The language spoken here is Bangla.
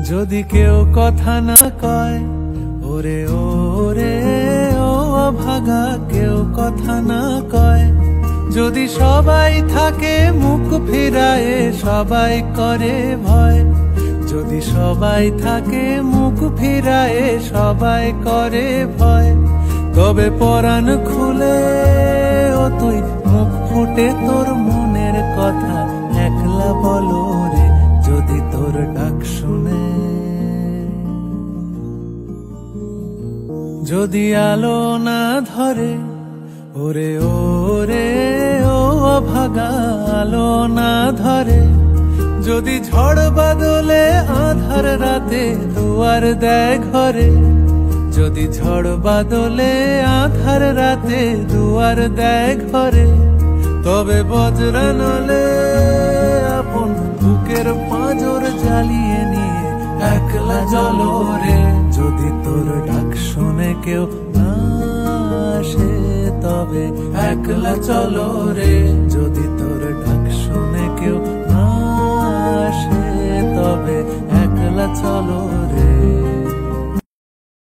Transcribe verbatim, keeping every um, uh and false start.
যদি কেউ কথা না কয়, ওরে ওরে ও অভাগা কেউ কথা না কয়। যদি সবাই থাকে মুখ ফিরায়ে সবাই করে ভয়, যদি সবাই থাকে মুখ ফিরায়ে সবাই করে ভয়, তবে পরাণ খুলে ও তুই মুখ ফুটে তোর মনের কথা একলা বলো রে, যদি তোর ডাক শুনে। যদি আলো না ধরে, ওরে ওরে ও অভাগা আলো না ধরে, যদি ঝড় বাদলে আধার রাতে দুয়ার দেয় ঘরে, যদি ঝড় বাদলে আধার রাতে দুয়ার দেয় ঘরে, তবে বজ্রানলে আপন বুকের পাঁজর জ্বালিয়ে নিয়ে একলা চলো রে, যদি তোর ডাক শুনে কেউ না আসে তবে একলা চলো রে।